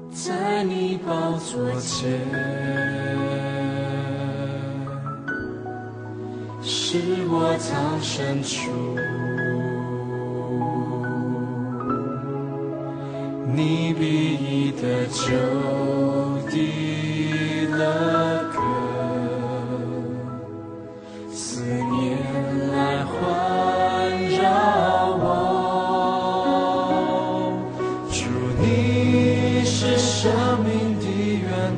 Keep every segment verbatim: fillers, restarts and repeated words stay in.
在你宝座前，是我藏身处。你必已得救的了歌，思念来环绕我。主，你是生命的源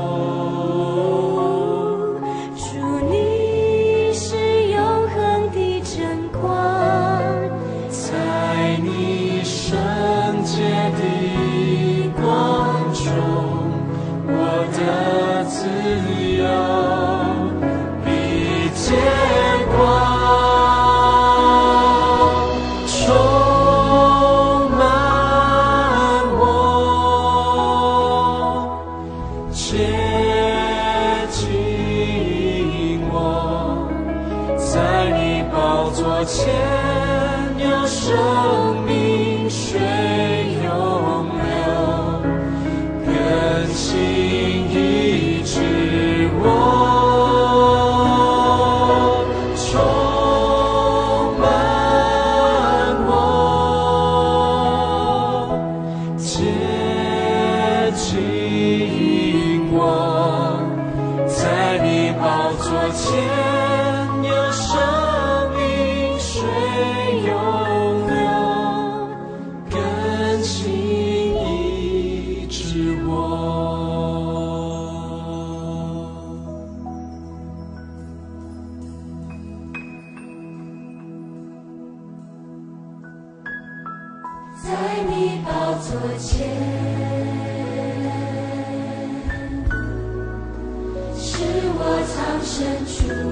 头， 主，你是永恒的真光， 在你圣洁的光中，我的自由必见光，充满我，接近我，在你宝座前有生命水涌流，更新医治我，充满我，接近我，在你宝座前有生命水涌流，更新医治我。 在你宝座前，是我藏身处。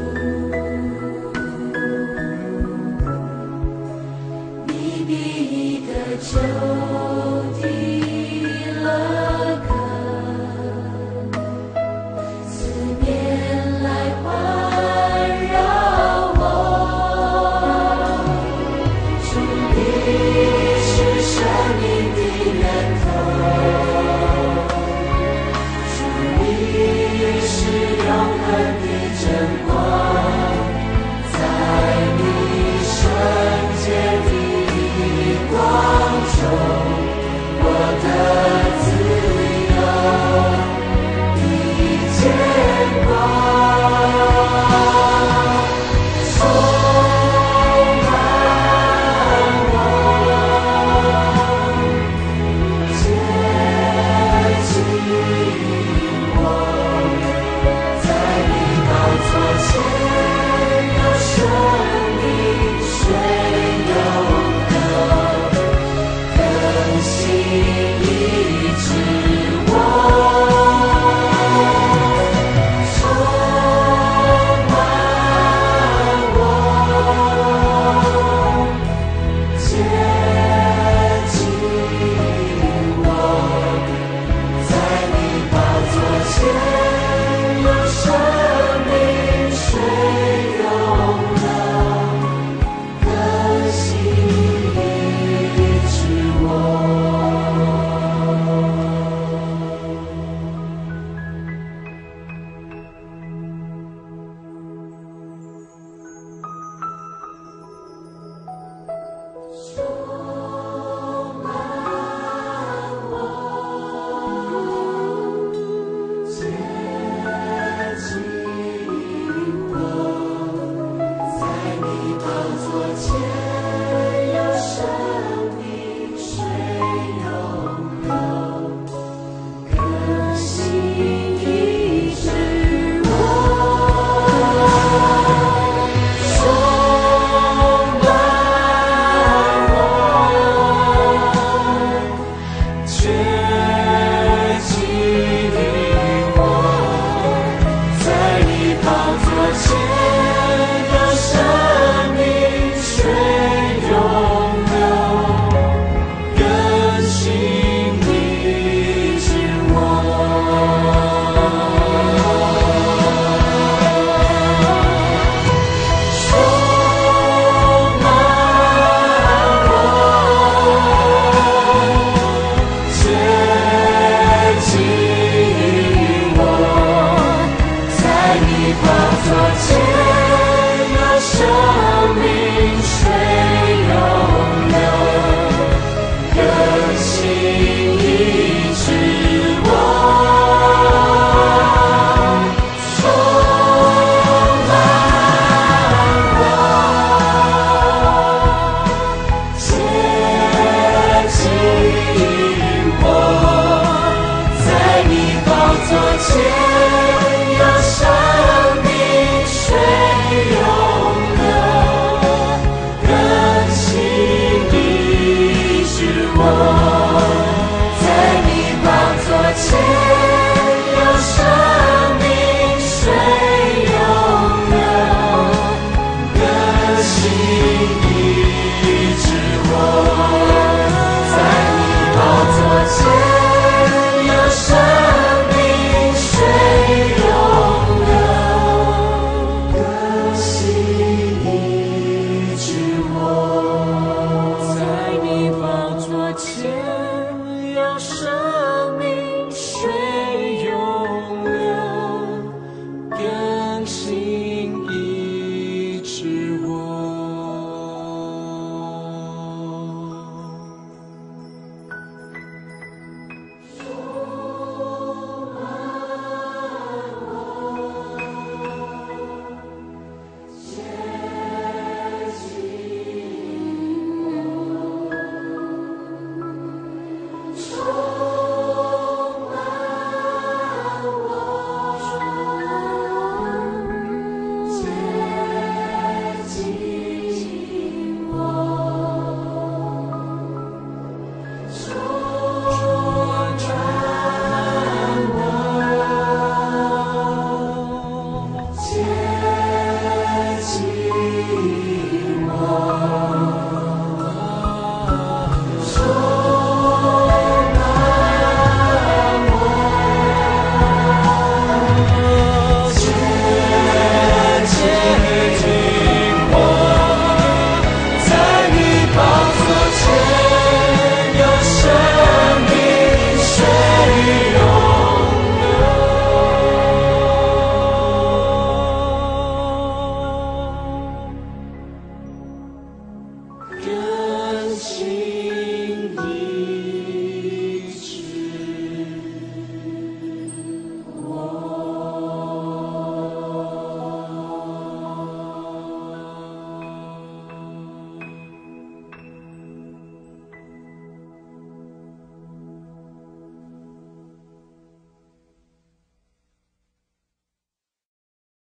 近我，在你宝座前有生命水涌流，更新医治我，充满我，接近我，在你宝座前有生命水涌流，更新医治我，在你宝座前有生命水涌流，更新医治我，在你宝座前有生命水涌流，更新医治我，在你宝座前有生命水涌流，更新医治我。更新